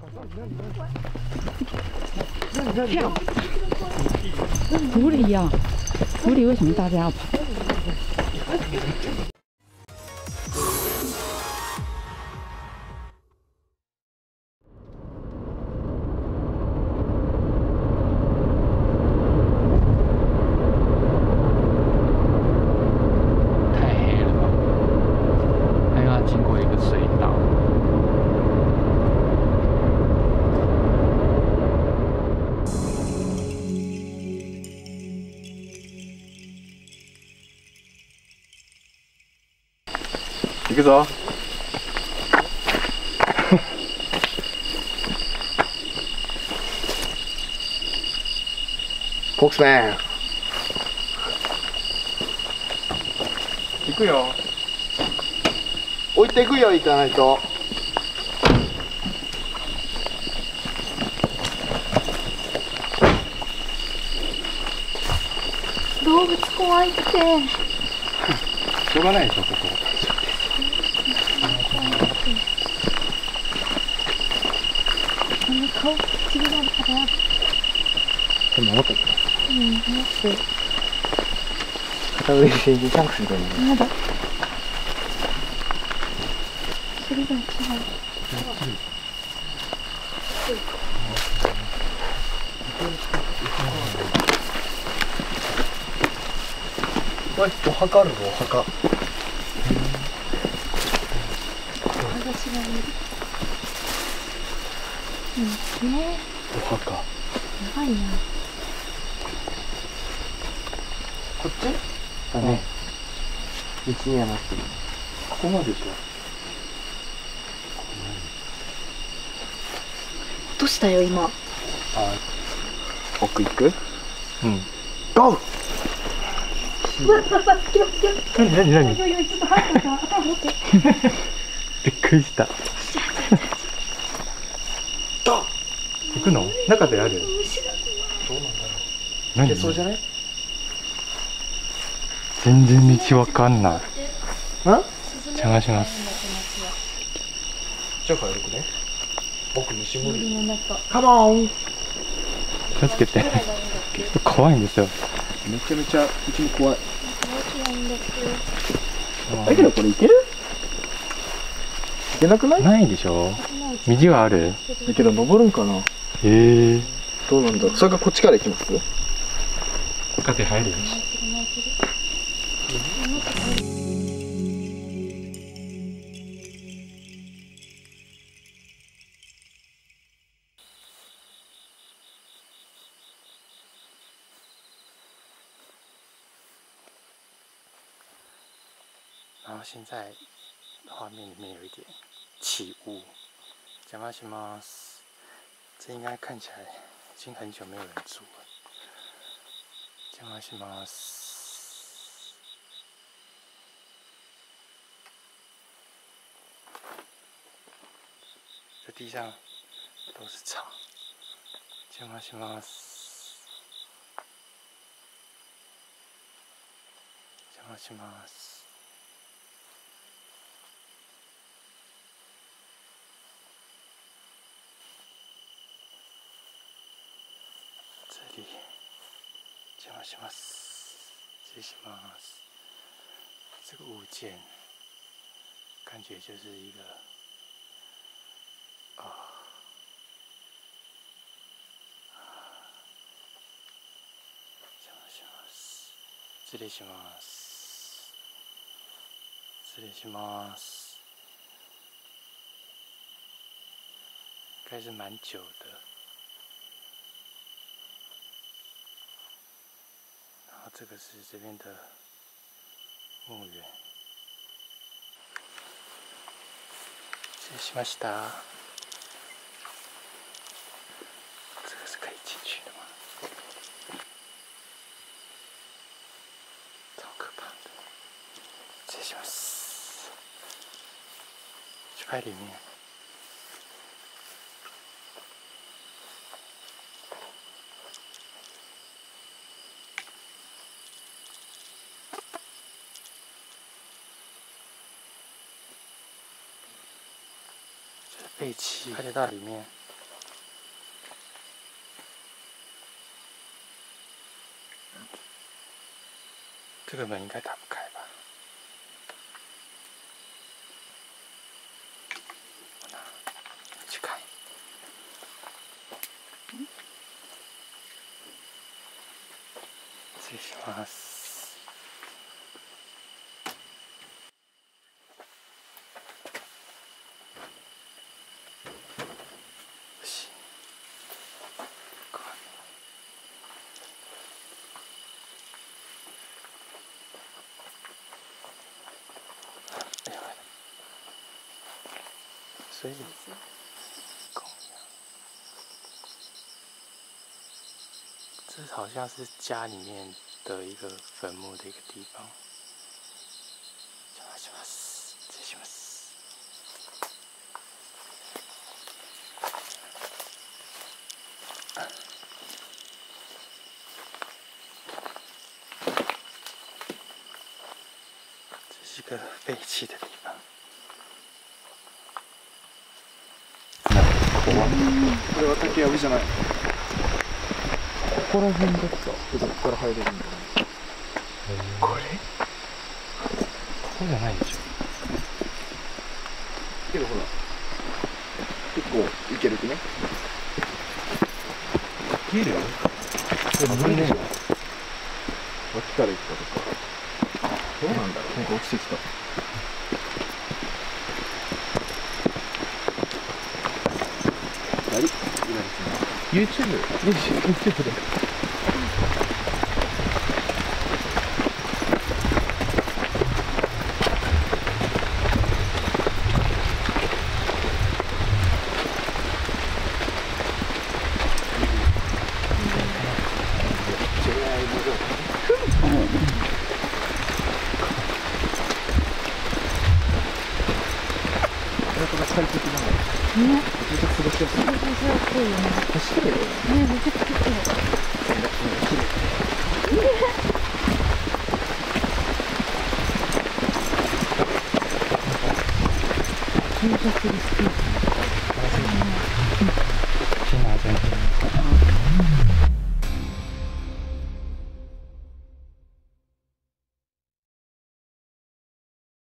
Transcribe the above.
狐狸呀，狐狸为什么大家要跑？ 太黑了吧？还要经过一个隧道。 行くぞ。 ボックスマン。 行くよ。 置いていくよ、行かないと。 動物怖いって。 しょうがないでしょ、ここ。 顔ちぎられたらやだ。 でも思ったけど。 うん、思って。 片腕にシャンクスみたいな。 やだ。それが違う。 おい、お墓あるぞ、お墓。 私が見る。うん、 お墓。 やばいな。 こっちだね。道にはなってる。 ここまででしょ。 落としたよ、今。 あ、奥行く？ うん。 ゴー！ 何何？ ちょっと早くから頭持って。 びっくりした。行くの？中である？ どうなんだろう。 何？ いけそうじゃない？ 全然道わかんない。 ん？ 邪魔します。 じゃあ軽くね。僕虫無理。 の中。 カモン。 気をつけて。怖いんですよ。 めちゃめちゃうちも怖い。 あだけどこれいける？いけなくない？ ないでしょ。右はある？ だけど登るんかな。 へえ。 どうなんだろう。それかこっちから行きます？ 風入る？然后现在画面里面有一点起雾，邪魔します。这应该看起来已经很久没有人住了。邪魔します。这地上都是草。邪魔します。邪魔します。 这里，邪魔します。失礼します。这个物件，感觉就是一个邪魔します。失礼します。失礼します。应该是蛮久的。 然后这个是这边的墓园。失礼しました。这个是可以进去的吗？超可怕的！失礼します。去拍里面。 废弃，拍得到里面。 这个门应该打不开吧？去开。失礼します。よし。所以，这好像是家里面的一个坟墓的一个地方。失礼します。这是一个废弃的地方。 これは竹やぶじゃない。ここら辺だった。どこから入れるんだろう。 これ？ここじゃないでしょ。 けどほら、結構いけるくね。いけるよ。でも無理でしょ。脇から行ったとか。どうなんだろう。なんか落ちてきた。YouTube で。快適なの。ね。めちゃくちゃ過ごしやすい。過ごしやすいよね。走ってるよ。ね、めちゃくちゃ綺麗。駐車するスペース。